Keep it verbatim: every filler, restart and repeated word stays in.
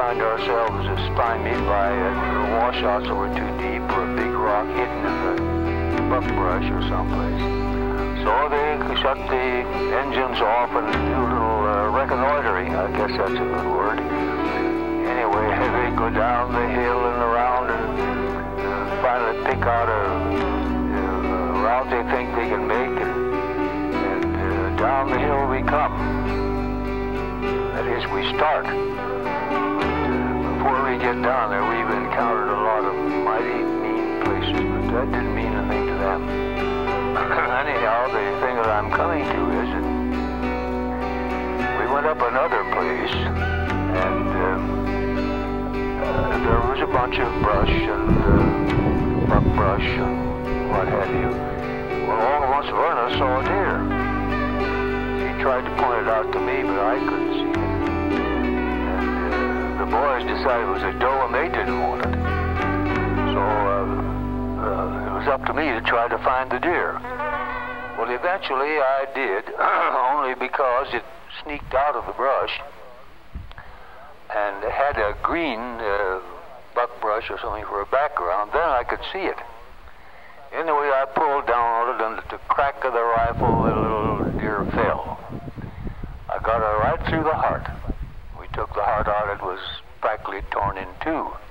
find ourselves stymied by uh, washouts that were too deep or a big rock hidden in the buckbrush or someplace. So they shut the engines off and do a little uh, reconnoitering. I guess that's a good word. Anyway, they go down the hill and around and uh, finally pick out a, a route they think they can make, and, and uh, down the hill we come. That is, we start. But, uh, before we get down there, we've encountered a lot of mighty mean places, but that didn't mean anything to them. Anyhow, the thing that I'm coming to is that we went up another place, and um, uh, there was a bunch of brush and uh, buckbrush and what have you. Well, all at once Verna saw a deer. He tried to point it out to me, but I couldn't see it. And uh, the boys decided it was a doe and they didn't want it. So uh, uh, it was up to me to try to find the deer. Well, eventually I did, only because it sneaked out of the brush and had a green uh, buckbrush or something for a background. Then I could see it. Anyway, I pulled down on it, and at the crack of the rifle, the little deer fell. I got her right through the heart. We took the heart out. It was practically torn in two.